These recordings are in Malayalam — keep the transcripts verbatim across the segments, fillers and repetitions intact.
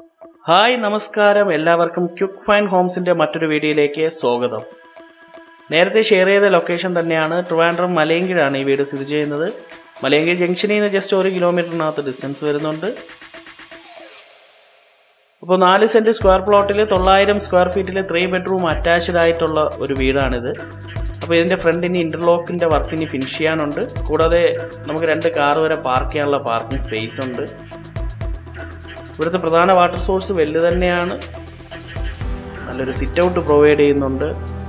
ഹായ് നമസ്കാരം, എല്ലാവർക്കും ക്വിക്ക് ഫൈൻ ഹോംസിൻ്റെ മറ്റൊരു വീഡിയോയിലേക്ക് സ്വാഗതം. നേരത്തെ ഷെയർ ചെയ്ത ലൊക്കേഷൻ തന്നെയാണ് ട്രിവാൻഡ്രം മലയങ്കിഴാണ് ഈ വീട് സ്ഥിതി ചെയ്യുന്നത്. മലയങ്കിഴ് ജംഗ്ഷനിൽ നിന്ന് ജസ്റ്റ് ഒരു കിലോമീറ്ററിനകത്ത് ഡിസ്റ്റൻസ് വരുന്നുണ്ട്. അപ്പോൾ നാല് സെൻറ്റ് സ്ക്വയർ പ്ലോട്ടിൽ തൊള്ളായിരം സ്ക്വയർ ഫീറ്റിൽ ത്രീ ബെഡ്റൂം അറ്റാച്ച്ഡ് ആയിട്ടുള്ള ഒരു വീടാണിത്. അപ്പോൾ ഇതിൻ്റെ ഫ്രണ്ടിന് ഇൻ്റർലോക്കിൻ്റെ വർക്കിന് ഫിനിഷ് ചെയ്യാനുണ്ട്. കൂടാതെ നമുക്ക് രണ്ട് കാർ വരെ പാർക്ക് ചെയ്യാനുള്ള പാർക്കിംഗ് സ്പേസ് ഉണ്ട്. ഇവിടുത്തെ പ്രധാന വാട്ടർ സോഴ്സ് വെല്ല് തന്നെയാണ്. നല്ലൊരു സിറ്റ് ഔട്ട് പ്രൊവൈഡ് ചെയ്യുന്നുണ്ട്.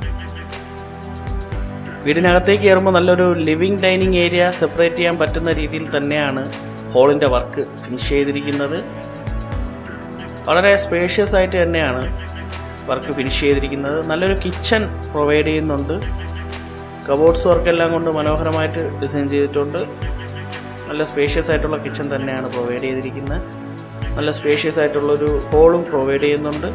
വീടിനകത്തേക്ക് കയറുമ്പോൾ നല്ലൊരു ലിവിങ് ഡൈനിങ് ഏരിയ സെപ്പറേറ്റ് ചെയ്യാൻ പറ്റുന്ന രീതിയിൽ തന്നെയാണ് ഹോളിൻ്റെ വർക്ക് ഫിനിഷ് ചെയ്തിരിക്കുന്നത്. വളരെ സ്പേഷ്യസ് ആയിട്ട് തന്നെയാണ് വർക്ക് ഫിനിഷ് ചെയ്തിരിക്കുന്നത്. നല്ലൊരു കിച്ചൺ പ്രൊവൈഡ് ചെയ്യുന്നുണ്ട്. കബോർഡ്സ് വർക്കെല്ലാം കൊണ്ട് മനോഹരമായിട്ട് ഡിസൈൻ ചെയ്തിട്ടുണ്ട്. നല്ല സ്പേഷ്യസ് ആയിട്ടുള്ള കിച്ചൺ തന്നെയാണ് പ്രൊവൈഡ് ചെയ്തിരിക്കുന്നത്. നല്ല സ്പേഷ്യസ് ആയിട്ടുള്ളൊരു ഹോളും പ്രൊവൈഡ് ചെയ്യുന്നുണ്ട്.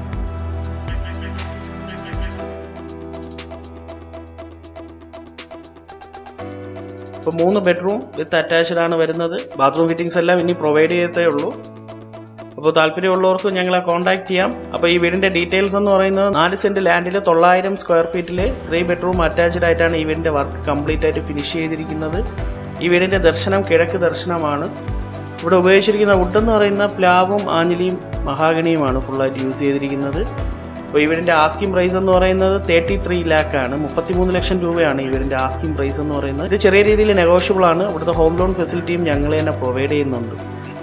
ഇപ്പോൾ മൂന്ന് ബെഡ്റൂം വിത്ത് അറ്റാച്ച്ഡ് ആണ് വരുന്നത്. ബാത്റൂം ഫിറ്റിംഗ്സ് എല്ലാം ഇനി പ്രൊവൈഡ് ചെയ്തേ ഉള്ളൂ. അപ്പോൾ താല്പര്യമുള്ളവർക്ക് ഞങ്ങളെ കോൺടാക്ട് ചെയ്യാം. അപ്പോൾ ഈ വീടിൻ്റെ ഡീറ്റെയിൽസ് എന്ന് പറയുന്നത് നാല് സെൻറ്റ് ലാൻഡിൽ തൊള്ളായിരം സ്ക്വയർ ഫീറ്റിൽ ത്രീ ബെഡ്റൂം അറ്റാച്ച്ഡ് ആയിട്ടാണ് ഈ വീടിൻ്റെ വർക്ക് കംപ്ലീറ്റ് ആയിട്ട് ഫിനിഷ് ചെയ്തിരിക്കുന്നത്. ഈ വീടിൻ്റെ ദർശനം കിഴക്ക് ദർശനമാണ്. ഇവിടെ ഉപയോഗിച്ചിരിക്കുന്ന വുഡ് എന്ന് പറയുന്ന പ്ലാവും ആഞ്ഞിലിയും മഹാഗണിയുമാണ് ഫുള്ളായിട്ട് യൂസ് ചെയ്തിരിക്കുന്നത്. അപ്പോൾ ഇവരിൻ്റെ ആസ്കിംഗ് പ്രൈസ് എന്ന് പറയുന്നത് തേർട്ടി ത്രീ ലാക്കാണ്. മുപ്പത്തി മൂന്ന് ലക്ഷം രൂപയാണ് ഇവരിൻ്റെ ആസ്കിംഗ് പ്രൈസ് എന്ന് പറയുന്നത്. ഇത് ചെറിയ രീതിയിൽ നെഗോഷ്യബിൾ ആണ്. ഇവിടുത്തെ ഹോം ലോൺ ഫെസിലിറ്റിയും ഞങ്ങൾ തന്നെ പ്രൊവൈഡ് ചെയ്യുന്നുണ്ട്.